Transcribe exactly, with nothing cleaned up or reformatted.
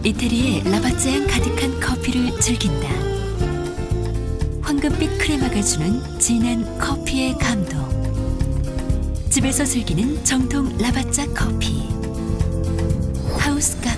이태리의 라바짜 향 가득한 커피를 즐긴다. 황금빛 크레마가 주는 진한 커피의 감동. 집에서 즐기는 정통 라바짜 커피. 하우스 카